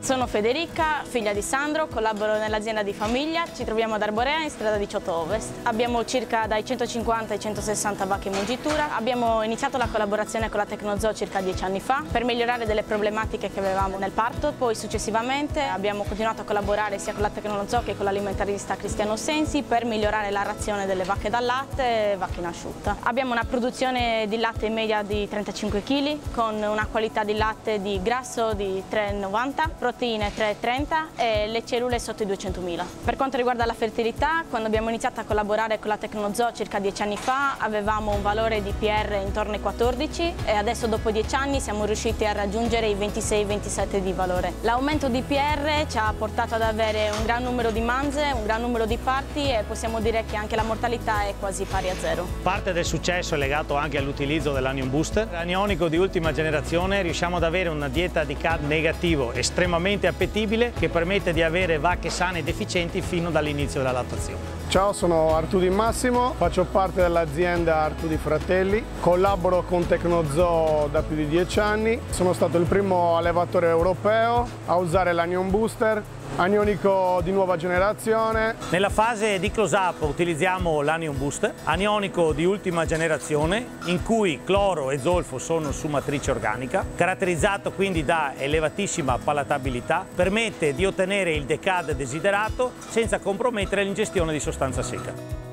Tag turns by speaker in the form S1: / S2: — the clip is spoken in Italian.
S1: Sono Federica, figlia di Sandro, collaboro nell'azienda di famiglia, ci troviamo ad Arborea in strada 18 Ovest. Abbiamo circa dai 150 ai 160 vacche in mungitura. Abbiamo iniziato la collaborazione con la Tecnozoo circa 10 anni fa per migliorare delle problematiche che avevamo nel parto, poi successivamente abbiamo continuato a collaborare sia con la Tecnozoo che con l'alimentarista Cristiano Sensi per migliorare la razione delle vacche da latte e vacche in asciutta. Abbiamo una produzione di latte in media di 35 kg con una qualità di latte di grasso di 3,90, proteine 3,30 e le cellule sotto i 200.000. Per quanto riguarda la fertilità, quando abbiamo iniziato a collaborare con la Tecnozoo circa 10 anni fa avevamo un valore di PR intorno ai 14 e adesso dopo 10 anni siamo riusciti a raggiungere i 26-27 di valore. L'aumento di PR ci ha portato ad avere un gran numero di manze, un gran numero di parti e possiamo dire che anche la mortalità è quasi pari a zero.
S2: Parte del successo è legato anche all'utilizzo dell'Anion Booster. L'anionico di ultima generazione riusciamo ad avere una dieta di CAD negativo estremamente appetibile che permette di avere vacche sane ed efficienti fino dall'inizio della lattazione.
S3: Ciao, sono Artudi Massimo, faccio parte dell'azienda Artudi Fratelli, collaboro con Tecnozoo da più di 10 anni, sono stato il primo allevatore europeo a usare l'Anion Booster, anionico di nuova generazione.
S2: Nella fase di close-up utilizziamo l'Anion Booster, anionico di ultima generazione in cui cloro e zolfo sono su matrice organica, caratterizzato quindi da elevatissima palatabilità, permette di ottenere il decad desiderato senza compromettere l'ingestione di sostanza secca.